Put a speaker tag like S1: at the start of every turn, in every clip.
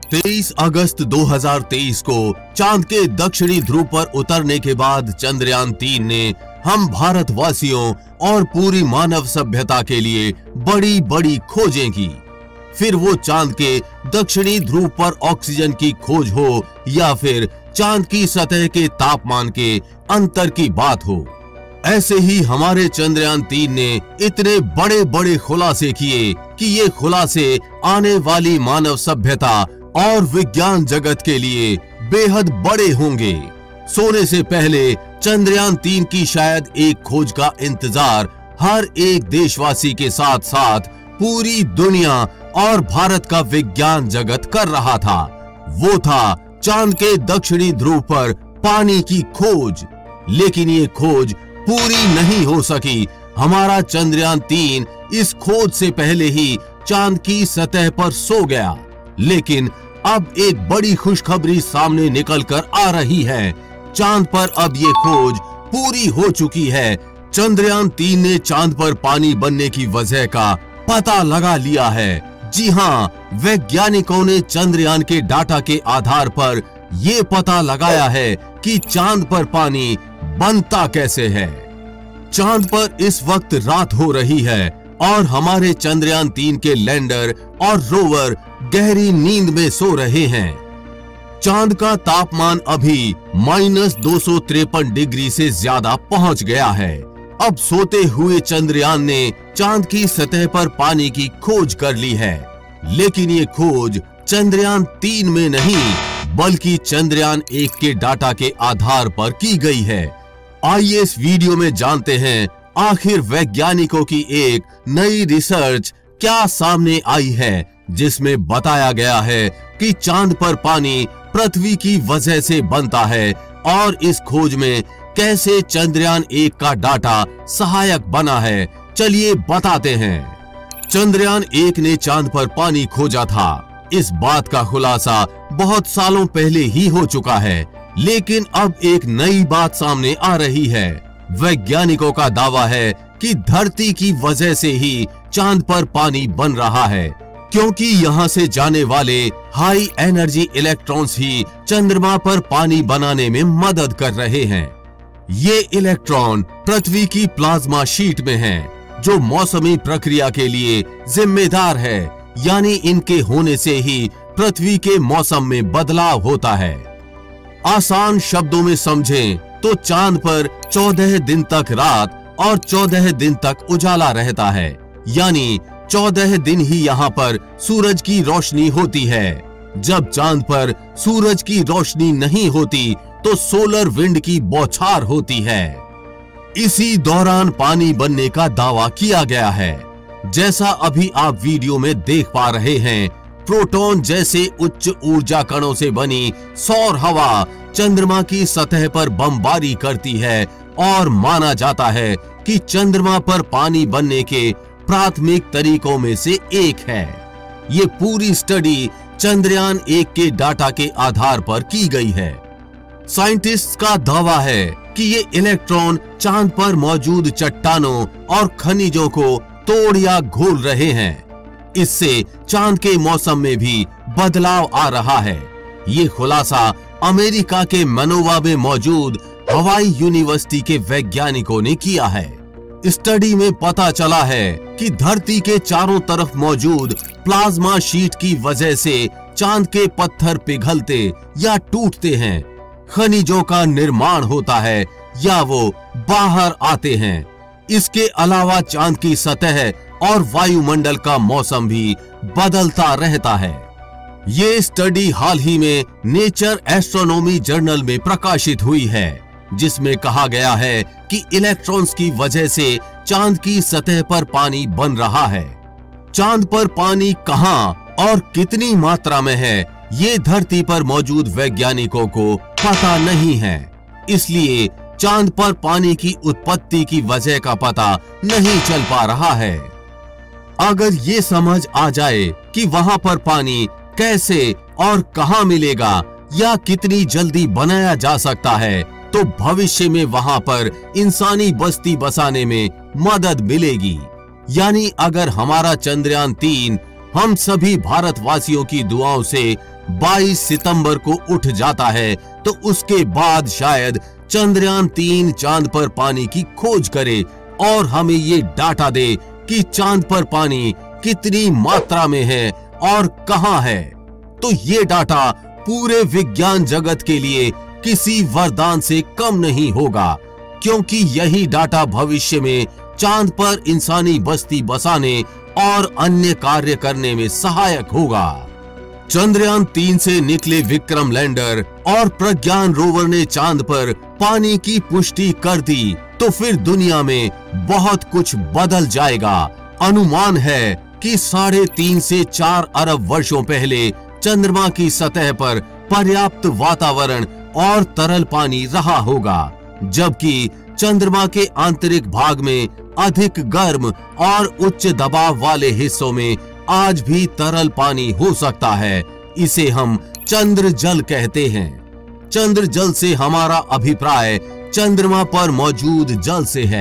S1: 23 अगस्त 2023 को चांद के दक्षिणी ध्रुव पर उतरने के बाद चंद्रयान 3 ने हम भारतवासियों और पूरी मानव सभ्यता के लिए बड़ी बड़ी खोजें की। फिर वो चांद के दक्षिणी ध्रुव पर ऑक्सीजन की खोज हो या फिर चांद की सतह के तापमान के अंतर की बात हो, ऐसे ही हमारे चंद्रयान 3 ने इतने बड़े बड़े खुलासे किए कि ये खुलासे आने वाली मानव सभ्यता और विज्ञान जगत के लिए बेहद बड़े होंगे। सोने से पहले चंद्रयान 3 की शायद एक खोज का इंतजार हर एक देशवासी के साथ साथ पूरी दुनिया और भारत का विज्ञान जगत कर रहा था। वो था चांद के दक्षिणी ध्रुव पर पानी की खोज। लेकिन ये खोज पूरी नहीं हो सकी। हमारा चंद्रयान 3 इस खोज से पहले ही चांद की सतह पर सो गया। लेकिन अब एक बड़ी खुशखबरी सामने निकल कर आ रही है। चांद पर अब ये खोज पूरी हो चुकी है। चंद्रयान 3 ने चांद पर पानी बनने की वजह का पता लगा लिया है। जी हाँ, वैज्ञानिकों ने चंद्रयान के डाटा के आधार पर ये पता लगाया है कि चांद पर पानी बनता कैसे है। चांद पर इस वक्त रात हो रही है और हमारे चंद्रयान 3 के लैंडर और रोवर गहरी नींद में सो रहे हैं। चांद का तापमान अभी -253 डिग्री से ज्यादा पहुंच गया है। अब सोते हुए चंद्रयान ने चांद की सतह पर पानी की खोज कर ली है। लेकिन ये खोज चंद्रयान 3 में नहीं बल्कि चंद्रयान 1 के डाटा के आधार पर की गई है। आइए इस वीडियो में जानते हैं आखिर वैज्ञानिकों की एक नई रिसर्च क्या सामने आई है, जिसमें बताया गया है कि चांद पर पानी पृथ्वी की वजह से बनता है और इस खोज में कैसे चंद्रयान 1 का डाटा सहायक बना है। चलिए बताते हैं। चंद्रयान 1 ने चांद पर पानी खोजा था। इस बात का खुलासा बहुत सालों पहले ही हो चुका है, लेकिन अब एक नई बात सामने आ रही है। वैज्ञानिकों का दावा है कि धरती की वजह से ही चांद पर पानी बन रहा है, क्योंकि यहाँ से जाने वाले हाई एनर्जी इलेक्ट्रॉन्स ही चंद्रमा पर पानी बनाने में मदद कर रहे हैं। ये इलेक्ट्रॉन पृथ्वी की प्लाज्मा शीट में हैं, जो मौसमी प्रक्रिया के लिए जिम्मेदार है। यानी इनके होने से ही पृथ्वी के मौसम में बदलाव होता है। आसान शब्दों में समझें तो चांद पर 14 दिन तक रात और 14 दिन तक उजाला रहता है। यानी 14 दिन ही यहाँ पर सूरज की रोशनी होती है। जब चांद पर सूरज की रोशनी नहीं होती तो सोलर विंड की बौछार होती है। इसी दौरान पानी बनने का दावा किया गया है। जैसा अभी आप वीडियो में देख पा रहे हैं, प्रोटॉन जैसे उच्च ऊर्जा कणों से बनी सौर हवा चंद्रमा की सतह पर बमबारी करती है और माना जाता है कि चंद्रमा पर पानी बनने के प्राथमिक तरीकों में से एक है। ये पूरी स्टडी चंद्रयान 1 के डाटा के आधार पर की गई है। साइंटिस्ट्स का दावा है कि ये इलेक्ट्रॉन चांद पर मौजूद चट्टानों और खनिजों को तोड़ या घोल रहे हैं। इससे चांद के मौसम में भी बदलाव आ रहा है। ये खुलासा अमेरिका के मनोवा में मौजूद हवाई यूनिवर्सिटी के वैज्ञानिकों ने किया है। स्टडी में पता चला है कि धरती के चारों तरफ मौजूद प्लाज्मा शीट की वजह से चांद के पत्थर पिघलते या टूटते हैं, खनिजों का निर्माण होता है या वो बाहर आते हैं। इसके अलावा चांद की सतह और वायुमंडल का मौसम भी बदलता रहता है। ये स्टडी हाल ही में नेचर एस्ट्रोनॉमी जर्नल में प्रकाशित हुई है, जिसमें कहा गया है कि इलेक्ट्रॉन्स की वजह से चांद की सतह पर पानी बन रहा है। चांद पर पानी कहां और कितनी मात्रा में है, ये धरती पर मौजूद वैज्ञानिकों को पता नहीं है। इसलिए चांद पर पानी की उत्पत्ति की वजह का पता नहीं चल पा रहा है। अगर ये समझ आ जाए कि वहां पर पानी कैसे और कहां मिलेगा या कितनी जल्दी बनाया जा सकता है, तो भविष्य में वहां पर इंसानी बस्ती बसाने में मदद मिलेगी। यानी अगर हमारा चंद्रयान 3 हम सभी भारतवासियों की दुआओं से 22 सितंबर को उठ जाता है तो उसके बाद शायद चंद्रयान 3 चांद पर पानी की खोज करे और हमें ये डाटा दे कि चांद पर पानी कितनी मात्रा में है और कहां है। तो ये डाटा पूरे विज्ञान जगत के लिए किसी वरदान से कम नहीं होगा, क्योंकि यही डाटा भविष्य में चांद पर इंसानी बस्ती बसाने और अन्य कार्य करने में सहायक होगा। चंद्रयान 3 से निकले विक्रम लैंडर और प्रज्ञान रोवर ने चांद पर पानी की पुष्टि कर दी तो फिर दुनिया में बहुत कुछ बदल जाएगा। अनुमान है कि 3.5 से 4 अरब वर्षों पहले चंद्रमा की सतह पर पर्याप्त वातावरण और तरल पानी रहा होगा, जबकि चंद्रमा के आंतरिक भाग में अधिक गर्म और उच्च दबाव वाले हिस्सों में आज भी तरल पानी हो सकता है। इसे हम चंद्र जल कहते हैं। चंद्र जल से हमारा अभिप्राय चंद्रमा पर मौजूद जल से है।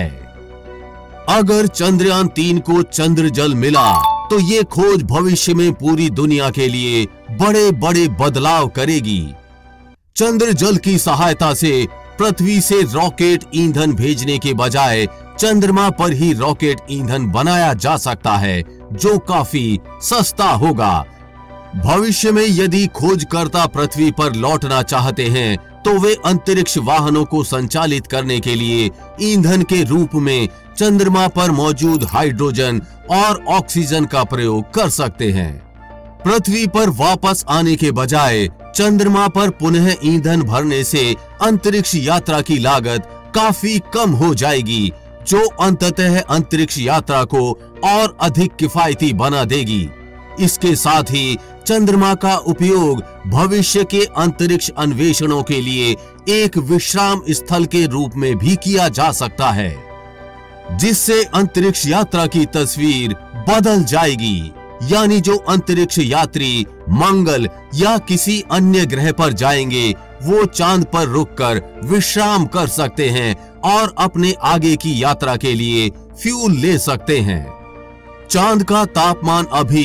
S1: अगर चंद्रयान 3 को चंद्र जल मिला तो ये खोज भविष्य में पूरी दुनिया के लिए बड़े बड़े बदलाव करेगी। चंद्र जल की सहायता से पृथ्वी से रॉकेट ईंधन भेजने के बजाय चंद्रमा पर ही रॉकेट ईंधन बनाया जा सकता है, जो काफी सस्ता होगा। भविष्य में यदि खोजकर्ता पृथ्वी पर लौटना चाहते हैं तो वे अंतरिक्ष वाहनों को संचालित करने के लिए ईंधन के रूप में चंद्रमा पर मौजूद हाइड्रोजन और ऑक्सीजन का प्रयोग कर सकते हैं। पृथ्वी पर वापस आने के बजाय चंद्रमा पर पुनः ईंधन भरने से अंतरिक्ष यात्रा की लागत काफी कम हो जाएगी, जो अंततः अंतरिक्ष यात्रा को और अधिक किफायती बना देगी। इसके साथ ही चंद्रमा का उपयोग भविष्य के अंतरिक्ष अन्वेषणों के लिए एक विश्राम स्थल के रूप में भी किया जा सकता है, जिससे अंतरिक्ष यात्रा की तस्वीर बदल जाएगी। यानी जो अंतरिक्ष यात्री मंगल या किसी अन्य ग्रह पर जाएंगे वो चांद पर रुककर विश्राम कर सकते हैं और अपने आगे की यात्रा के लिए फ्यूल ले सकते हैं। चांद का तापमान अभी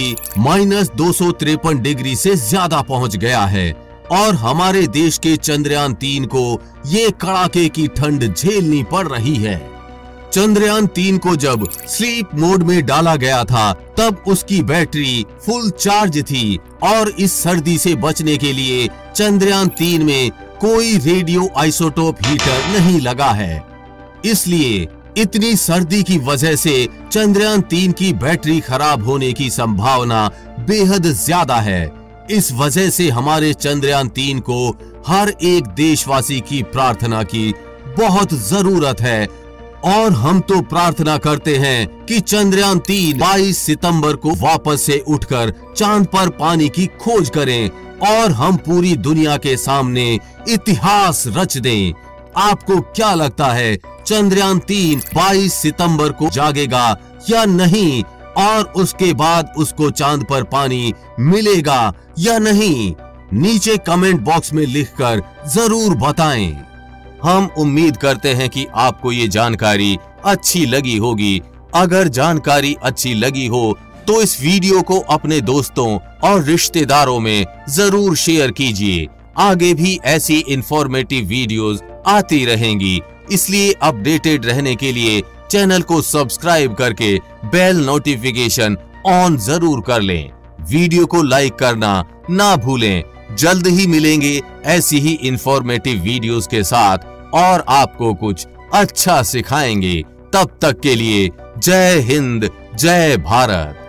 S1: -253 डिग्री से ज्यादा पहुंच गया है और हमारे देश के चंद्रयान 3 को ये कड़ाके की ठंड झेलनी पड़ रही है। चंद्रयान 3 को जब स्लीप मोड में डाला गया था तब उसकी बैटरी फुल चार्ज थी और इस सर्दी से बचने के लिए चंद्रयान 3 में कोई रेडियो आइसोटोप हीटर नहीं लगा है। इसलिए इतनी सर्दी की वजह से चंद्रयान 3 की बैटरी खराब होने की संभावना बेहद ज्यादा है। इस वजह से हमारे चंद्रयान 3 को हर एक देशवासी की प्रार्थना की बहुत जरूरत है और हम तो प्रार्थना करते हैं कि चंद्रयान 3 22 सितंबर को वापस से उठकर चांद पर पानी की खोज करें और हम पूरी दुनिया के सामने इतिहास रच दें। आपको क्या लगता है, चंद्रयान 3 22 सितंबर को जागेगा या नहीं, और उसके बाद उसको चांद पर पानी मिलेगा या नहीं? नीचे कमेंट बॉक्स में लिखकर जरूर बताएं। हम उम्मीद करते हैं कि आपको ये जानकारी अच्छी लगी होगी। अगर जानकारी अच्छी लगी हो तो इस वीडियो को अपने दोस्तों और रिश्तेदारों में जरूर शेयर कीजिए। आगे भी ऐसी इंफॉर्मेटिव वीडियोस आती रहेंगी, इसलिए अपडेटेड रहने के लिए चैनल को सब्सक्राइब करके बेल नोटिफिकेशन ऑन जरूर कर लें। वीडियो को लाइक करना ना भूलें। जल्द ही मिलेंगे ऐसी ही इंफॉर्मेटिव वीडियोस के साथ और आपको कुछ अच्छा सिखाएंगे। तब तक के लिए जय हिंद, जय भारत।